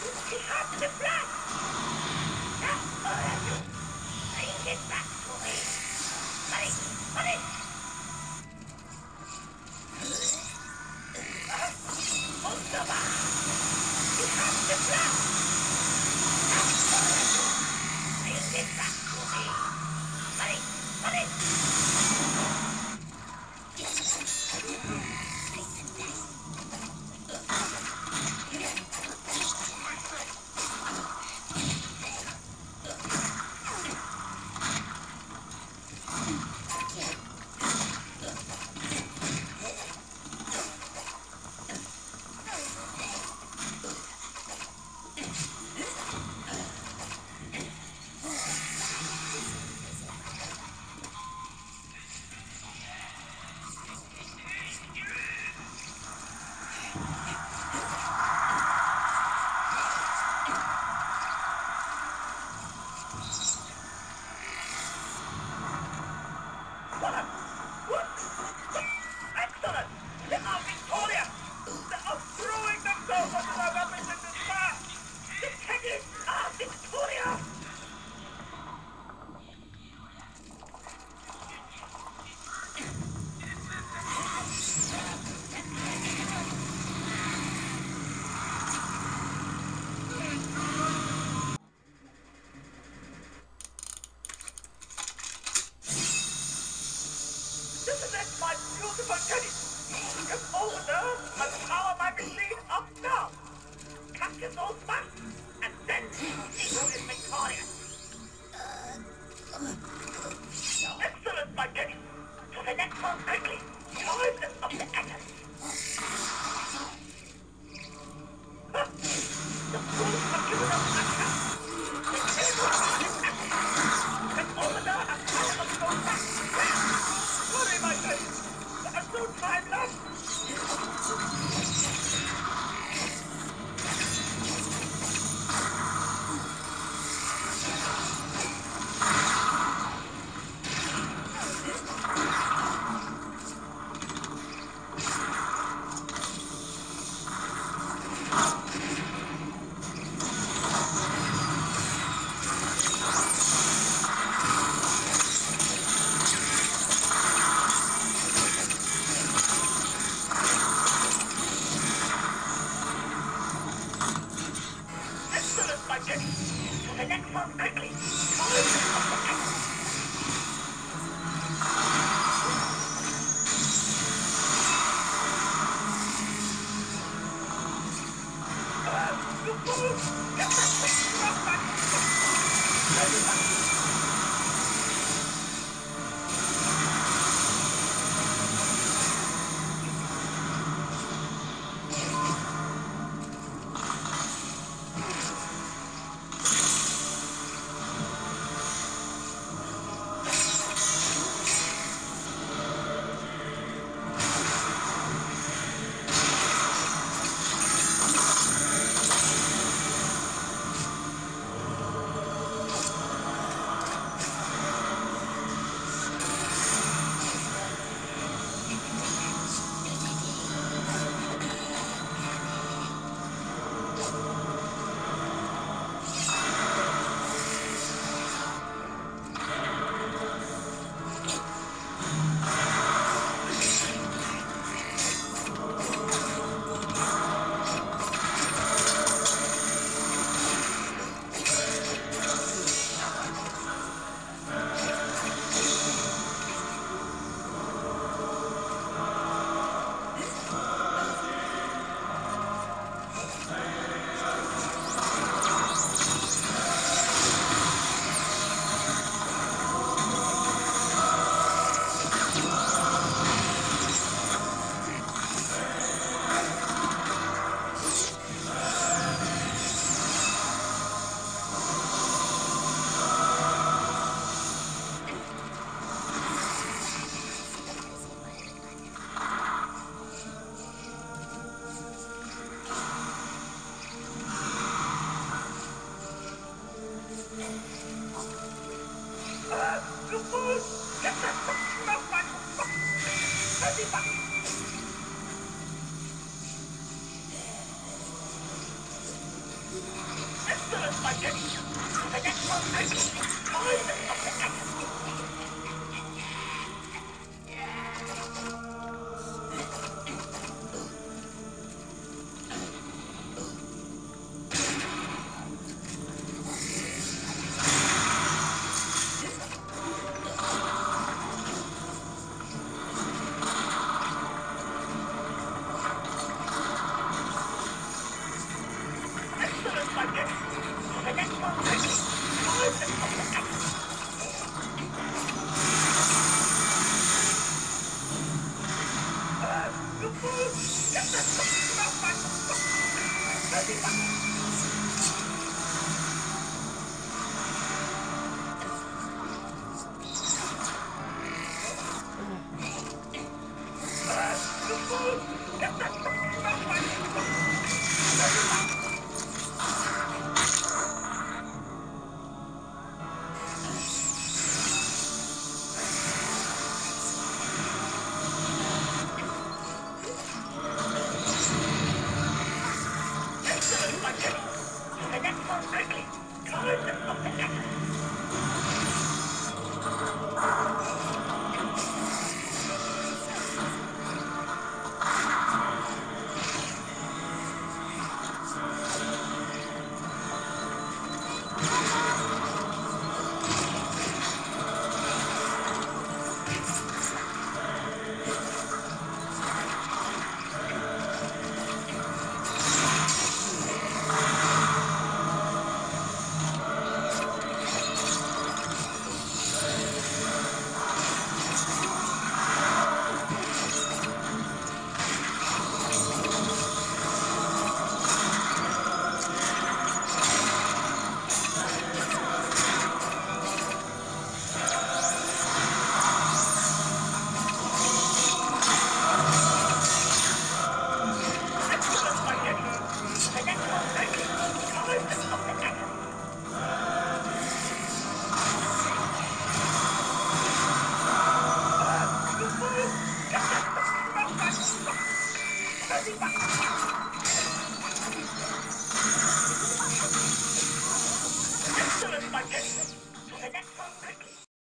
Ich hab den Platz! Das oder du! Bring it back to me! Money! Wunderbar! Ich hab den Platz! Das oder du! Bring it back to me! Money! Excellent! They are victorious! They are throwing themselves onto their weapons in despair! The Keggies are victorious! This is it, my beautiful Keggies! Come over there and power my machine up now! Capture those masks, and then see who is victorious! Excellent, my Keggies! To the next one quickly! Time is of the essence! The fools have given us access! The table is empty! Come over there and power up those masks! Hurry, my Keggies! There is no time left! Excellent, my Keggies! To the next one quickly! Time is of the essence! You fools! Get that thing off my... Excellent, spaghetti! The next one, excellent, spaghetti! The next one, the food! Get the fuck out of my... Excellent, my